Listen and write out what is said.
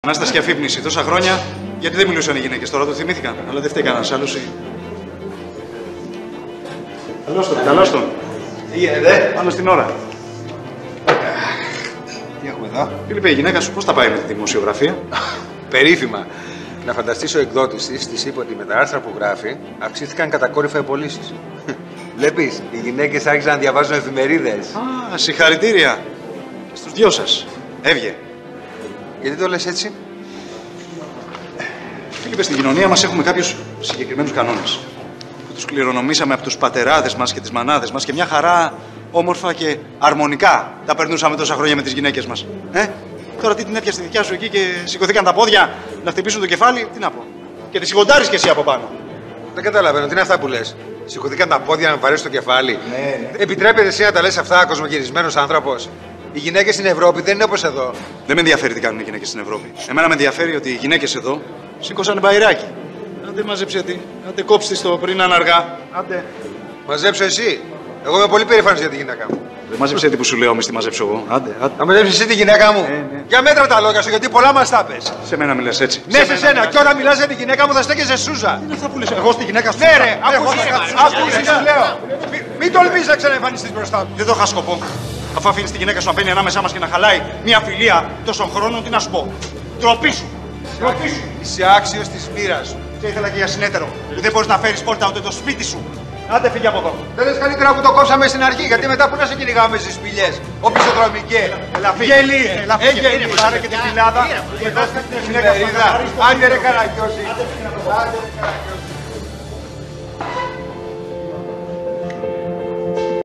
Ανάσταση και αφύπνιση τόσα χρόνια, γιατί δεν μιλούσαν οι γυναίκες, τώρα το θυμήθηκαν. Αλλά δεν φταίει κανένας άλλος. Καλώς τον. Τι γίνεται, Πάνω στην ώρα. τι έχουμε εδώ? Φίλιππε, η γυναίκα σου πώς θα πάει με τη δημοσιογραφία? Περίφημα. Να φανταστείς ο εκδότης της είπε ότι με τα άρθρα που γράφει αυξήθηκαν κατακόρυφα οι πωλήσεις. Βλέπεις, οι γυναίκες άρχισαν να διαβάζουν εφημερίδες. Α, συγχαρητήρια. Στους δυο σας. Έβγε. Γιατί το λες έτσι? Φίλιππε, στην κοινωνία μας έχουμε κάποιους συγκεκριμένους κανόνες. Που τους κληρονομήσαμε από τους πατεράδες μας και τις μανάδες μας και μια χαρά όμορφα και αρμονικά τα περνούσαμε τόσα χρόνια με τις γυναίκες μας. Τώρα τι την έπιασε τη δικιά σου εκεί και σηκωθήκαν τα πόδια να χτυπήσουν το κεφάλι, τι να πω. Και τη σιγοντάρεις κι εσύ από πάνω. Δεν καταλαβαίνω, τι είναι αυτά που λες? Σηκωθήκαν τα πόδια να βαρέσει το κεφάλι. Ναι. Επιτρέπεται εσύ να τα λες αυτά, κοσμογυρισμένος άνθρωπος? Οι γυναίκες στην Ευρώπη δεν είναι όπως εδώ. Δεν με ενδιαφέρει τι κάνουν οι γυναίκες στην Ευρώπη. Εμένα με ενδιαφέρει ότι οι γυναίκες εδώ σήκωσαν μπαϊράκι. Άντε μαζέψε τη, άντε κόψτε το πριν είναι αργά. Άντε. Μαζέψω εσύ. Εγώ είμαι πολύ περήφανος για τη γυναίκα μου. Δεν μάζεψε τι που σου λέω, μη τη μαζέψω εγώ. Άντε, άντε. Να μαζέψεις εσύ τη γυναίκα μου. Ναι. Για μέτρα τα λόγια σου, γιατί πολλά μας τα πες. Σε μένα μιλάς έτσι. Ναι, σε σένα. Και όταν μιλάς για τη γυναίκα μου θα στέκεσαι σούζα. Είναι αυτά που λες. Εγώ στη γυναίκα σου. Ναι, ρε, ακούσεις, σου λέω. Μην τολμήσεις να ξαναεμφανιστείς μπροστά μου. Δεν το είχα σκοπό. Αφού αφήνεις τη γυναίκα σου να μπαίνει ανάμεσά μας και να χαλάει μια φιλία τόσων χρόνων, τι να σου πω. Ντροπή σου. Ντροπή σου. Είσαι άξιος της μοίρας σου. Και ήθελα και για συνέτερο. Που δεν μπορείς να φέρεις πόρτα ούτε το σπίτι σου. Άντε φύγε από εδώ. Δεν λες καλύτερα που το κόψαμε στην αρχή, γιατί μετά που να σε κυνηγάμε στις σπηλιές. Ο πισωδρομικέ. Γελί. Πάρε και την κοιλάδα. Και δώστε την Εφημερίδα. Άντε ρε Καραγκιόζη.